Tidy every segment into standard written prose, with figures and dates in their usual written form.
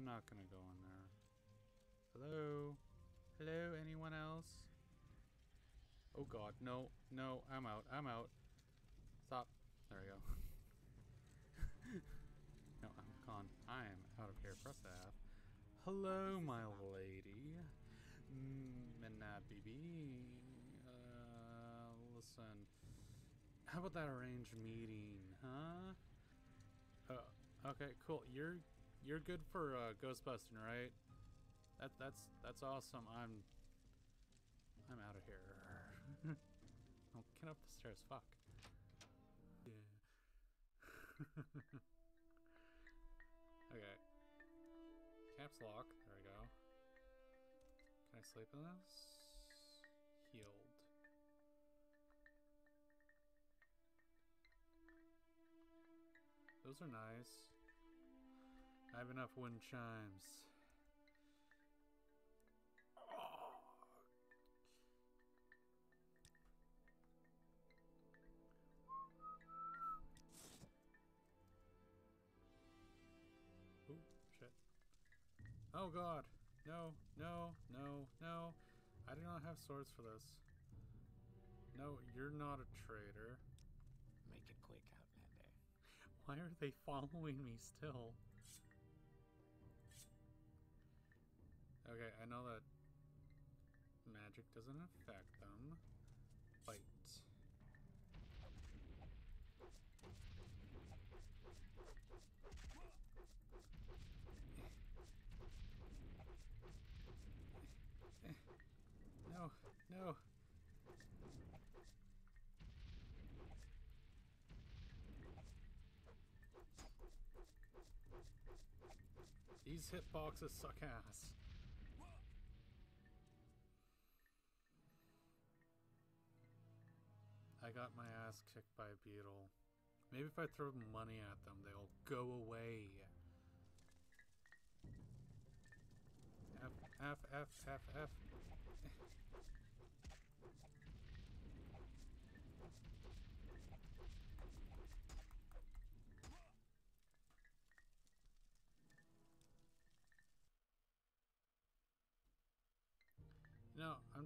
I'm not gonna go in there. Hello? Hello, anyone else? Oh god, no, no, I'm out, I'm out. Stop. There we go. No, I'm gone. I am out of here. Press F. Hello, my lady. Minna BB. Listen. How about that arranged meeting, huh? Okay, cool. You're good for ghostbusting, right? That's awesome. I'm out of here. Oh, get up the stairs. Fuck. Yeah. Okay. Caps lock. There we go. Can I sleep in this? Healed. Those are nice. I have enough wind chimes. Ooh, shit. Oh god! No, no, no, no. I do not have swords for this. No, you're not a traitor. Make it quick, Outlander. Why are they following me still? Okay, I know that magic doesn't affect them. Fight. No, no. These hitboxes suck ass. I got my ass kicked by a beetle. Maybe if I throw money at them, they'll go away. F, F, F, F, F. No, I'm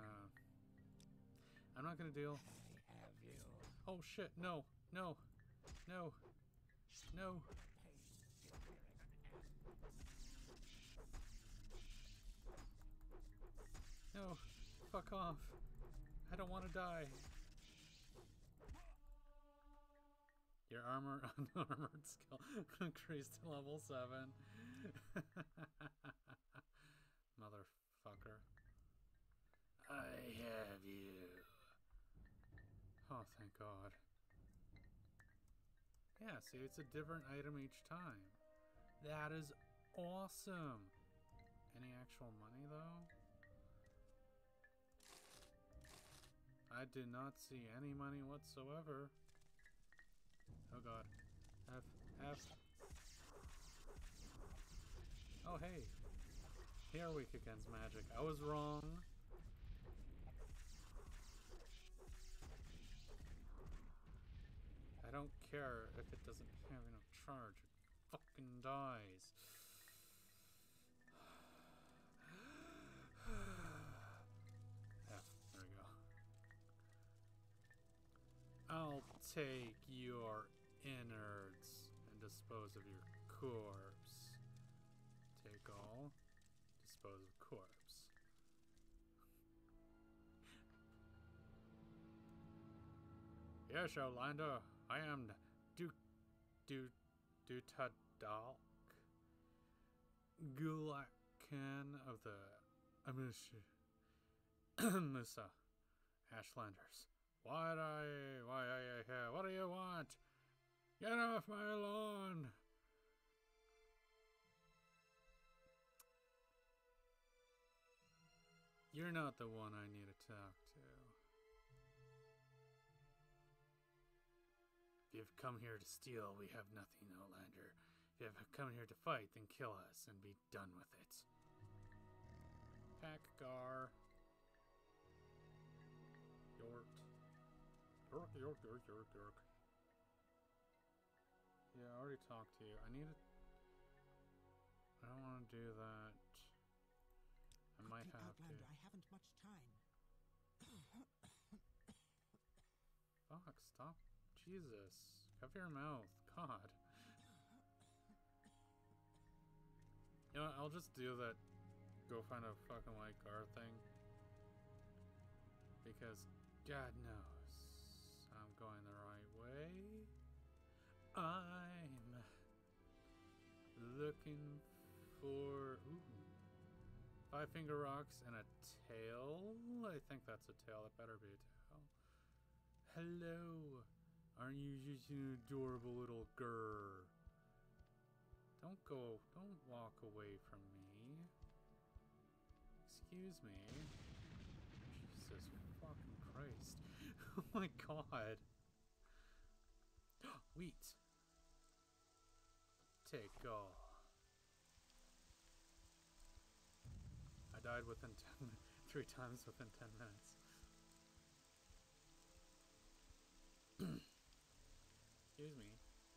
not gonna deal. I have you. Oh shit, no, no, no, no. No, fuck off. I don't want to die. Your armor, unarmored skill increased to level 7. Motherfucker. I have you. Oh, thank God. Yeah, see, it's a different item each time. That is awesome. Any actual money, though? I did not see any money whatsoever. Oh god. F. F. Oh hey. They are weak against magic. I was wrong. I don't care if it doesn't have enough charge. It fucking dies. F. There we go. I'll take your innards and dispose of your corpse. Take all, dispose of corpse. Yes, Outlander, I am Dutadalk, Gulakan of the Musa Ashlanders. What do you want? Get off my lawn! You're not the one I need to talk to. If you've come here to steal, we have nothing, Outlander. If you have come here to fight, then kill us and be done with it. Packgar. York. York. Yeah, I already talked to you. I don't want to do that. I might Quickly, have to. Outlander, I haven't much time. Fuck, stop. Jesus. Cover your mouth. God. You know what, I'll just do that. Go find a fucking white guard thing. Because God knows I'm going the right way. I'm looking for five-finger rocks and a tail. I think that's a tail. That better be a tail. Hello. Aren't you just an adorable little girl? Don't walk away from me. Excuse me. Jesus fucking Christ. Oh my god. Wheat. Take all. I died within 3 times within 10 minutes. Excuse me.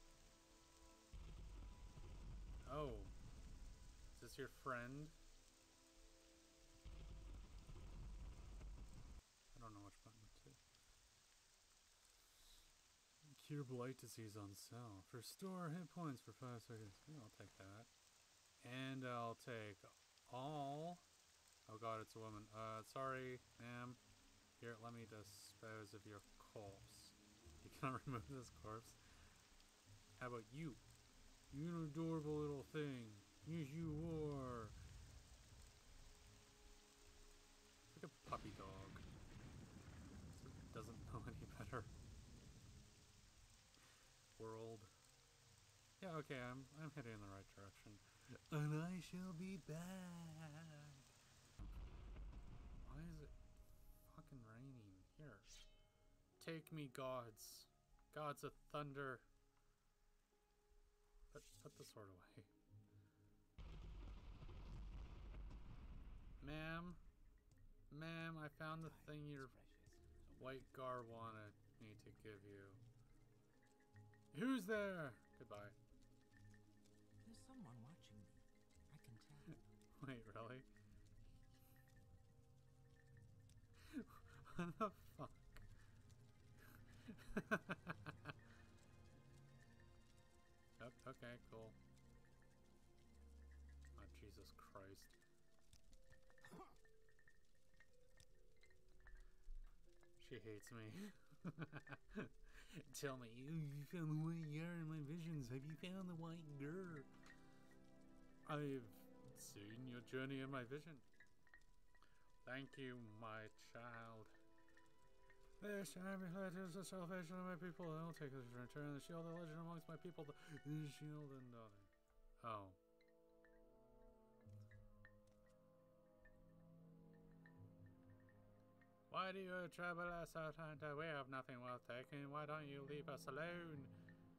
Oh. Is this your friend? I don't know which button to. Cure blight disease on cell. Restore hit points for 5 seconds. Yeah, I'll take that. And I'll take all. Oh god, it's a woman. Sorry, ma'am. Here, let me dispose of your corpse. You cannot remove this corpse. How about you? You an adorable little thing. Yes, you are. It's like a puppy dog. It doesn't know any better. World. Yeah, okay, I'm heading in the right direction. And I shall be back. Why is it fucking raining? Here. Take me, gods. Gods of thunder. Put the sword away. Ma'am? Ma'am, I found the thing your white gar wanted me to give you. Who's there? Goodbye. There's someone watching me. I can tell. Wait, really? What the fuck? Okay, cool. Oh, Jesus Christ. She hates me. Tell me, you found the white yard in my visions. Have you found the white girl? I've seen your journey in my vision. Thank you, my child. This time is the salvation of my people. I will take this to return the shield of legend amongst my people. The shield and daughter. Oh. Why do you trouble us out and we have nothing worth taking? Why don't you leave us alone?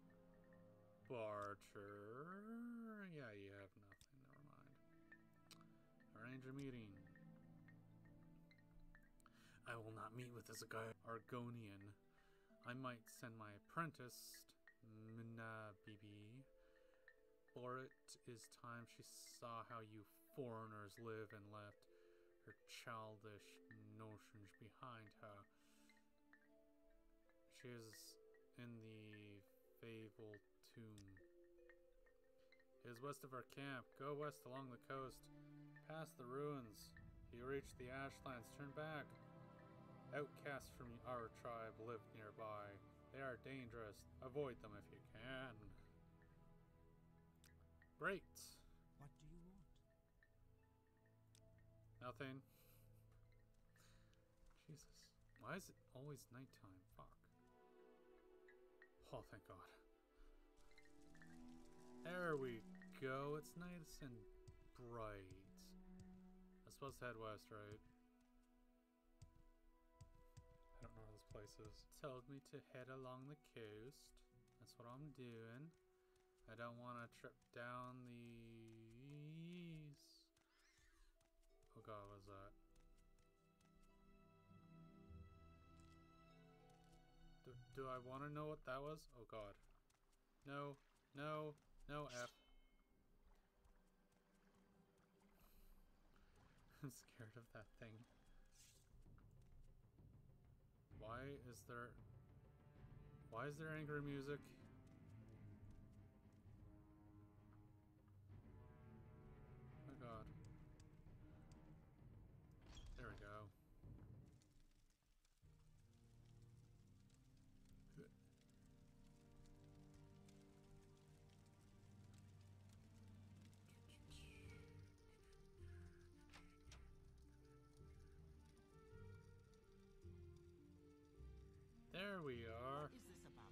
Barter. Yeah, you have nothing. Never mind. Arrange a meeting. I will not meet with this guy, Argonian. I might send my apprentice, Mina Bibi. For it is time she saw how you foreigners live and left her childish notions behind her. She is in the fabled tomb. It is west of our camp. Go west along the coast, past the ruins. You reach the ashlands, turn back. Outcasts from our tribe live nearby. They are dangerous. Avoid them if you can. Great. What do you want? Nothing. Jesus. Why is it always nighttime? Fuck. Oh, thank God. There we go. It's nice and bright. I'm supposed to head west, right? I don't know where this place is. Told me to head along the coast. That's what I'm doing. I don't want to trip down these. Oh God, what was that? Do I want to know what that was? Oh God. No, no, no, F. I'm scared of that thing. Why is there angry music? Oh god. There we go. There we are. What is this about?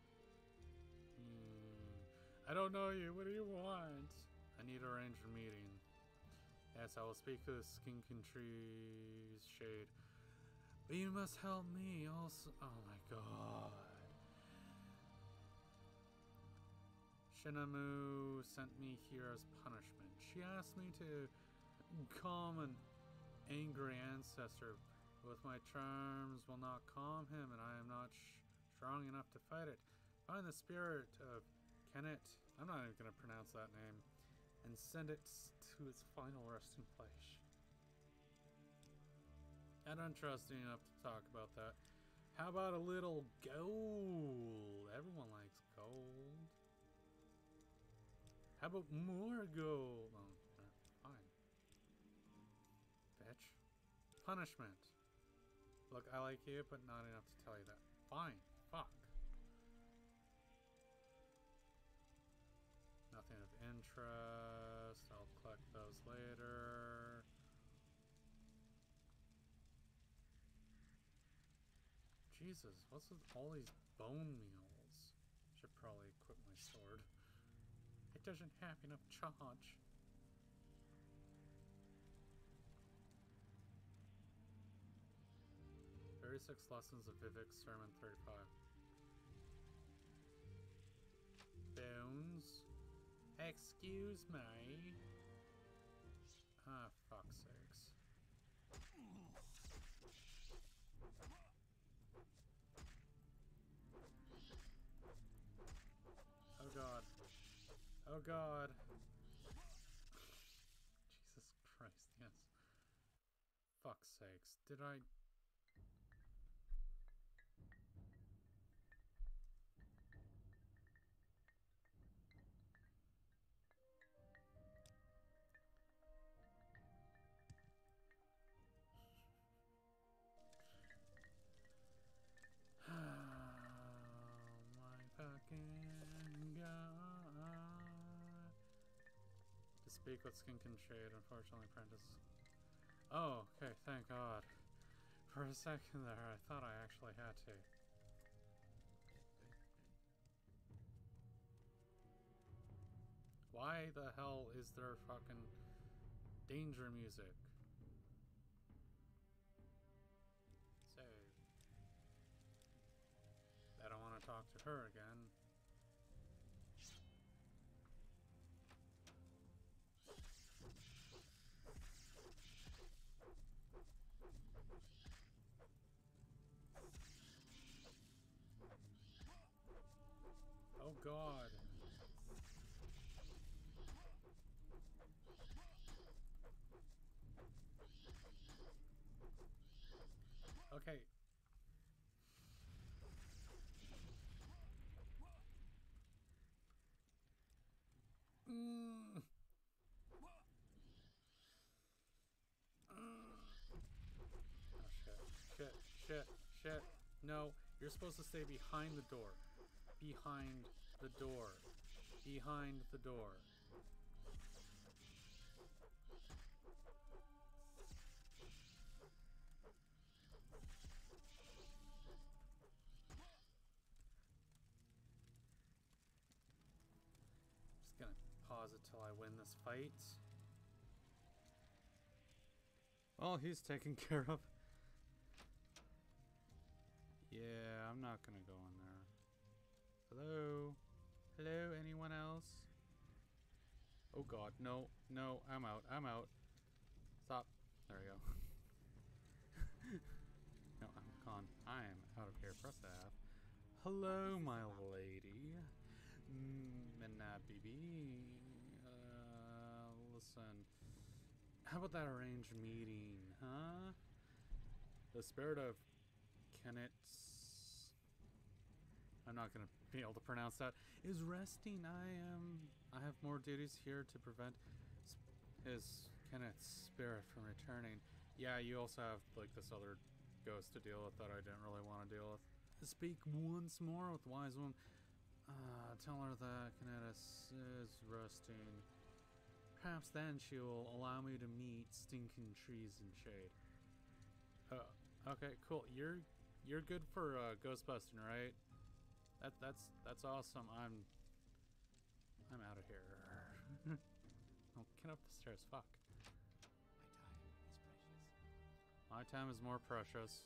I don't know you. What do you want? I need to arrange a meeting. Yes, I will speak to the Skinkin Tree's shade. But you must help me also. Oh my god. Shinamu sent me here as punishment. She asked me to calm an angry ancestor. With my charms will not calm him, and I am not strong enough to fight it. Find the spirit of Kennet, I'm not even going to pronounce that name, and send it to its final resting place. I don't trust you enough to talk about that. How about a little gold? Everyone likes gold. How about more gold? Oh, fine. Bitch. Punishment. Look, I like you, but not enough to tell you that. Fine. Fuck. Nothing of interest. I'll collect those later. Jesus, what's with all these bone meals? Should probably equip my sword. It doesn't have enough charge. "36 Lessons of Vivek, Sermon 35. Bones? Excuse me? Ah, fuck's sakes. Oh god. Oh god. Jesus Christ, yes. Fuck's sakes. Did I... Speak with Skinkin Shade, unfortunately, Prentice. Oh, okay, thank God. For a second there, I thought I actually had to. Why the hell is there fucking danger music? Save. I don't want to talk to her again. Oh god. Okay. Oh shit. No, you're supposed to stay behind the door. Behind the door. Behind the door. Just gonna pause it till I win this fight. Oh, he's taken care of. Yeah, I'm not gonna go in there. Hello? Hello, anyone else? Oh god, no, I'm out. Stop. There we go. No, I'm gone. I am out of here. Press F. Hello, my lady. Minna BB. Listen. How about that arranged meeting, huh? The spirit of Kenneth's... I'm not gonna be able to pronounce that. Is resting. I have more duties here to prevent his Kenneth's spirit from returning. Yeah, you also have like this other ghost to deal with that I didn't really want to deal with. Speak once more with the wise woman. Tell her that Kenneth is resting. Perhaps then she will allow me to meet stinking trees in shade. Okay, cool. You're good for ghost busting, right? That's awesome. I'm out of here. Oh, get up the stairs. Fuck. My time is precious. My time is more precious.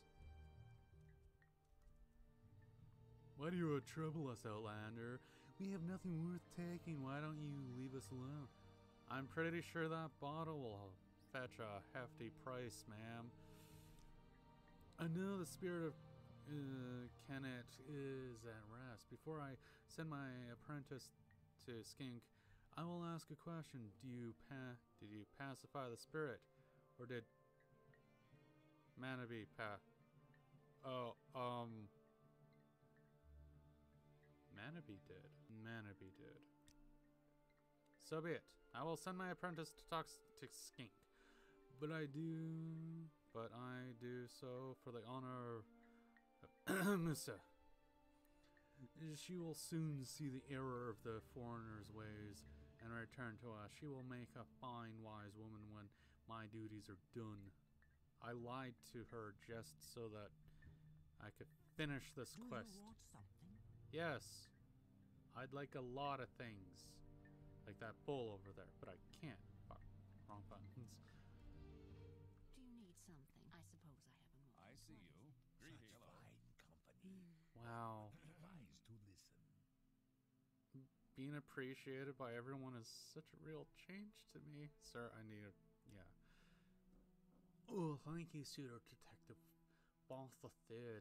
Why do you trouble us, Outlander? We have nothing worth taking. Why don't you leave us alone? I'm pretty sure that bottle will fetch a hefty price, ma'am. I know the spirit of Kenneth is at rest. Before I send my apprentice to Skink, I will ask a question. Did you pacify the spirit? Or did Manabe Manabe did. So be it. I will send my apprentice to talk to Skink. But I do so for the honor of Musa. She will soon see the error of the foreigner's ways and return to us. She will make a fine, wise woman when my duties are done. I lied to her just so that I could finish this quest. Do you want something? Yes. I'd like a lot of things. Like that bowl over there, but I can't. Fuck. Wrong buttons. Do you need something? I suppose I have a moment. I see you. Greetings. Such fine company. Wow. Advise to listen. Being appreciated by everyone is such a real change to me. Sir, I need a... yeah. Oh, thank you, Pseudo Detective Both the Third.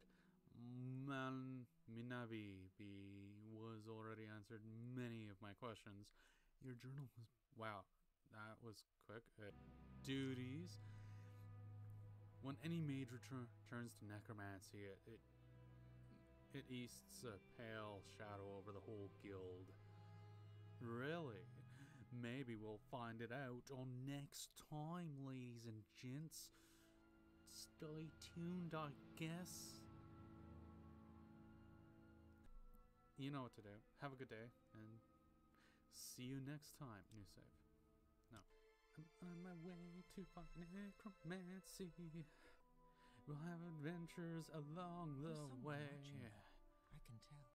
Minabe was already answered many of my questions. Your journal was... wow, that was quick. Duties. When any mage turns to necromancy, it easts a pale shadow over the whole guild. Really? Maybe we'll find it out on next time, ladies and gents. Stay tuned, I guess. You know what to do. Have a good day, and see you next time. New save. No. I'm on my way to find necromancy. We'll have adventures along the way.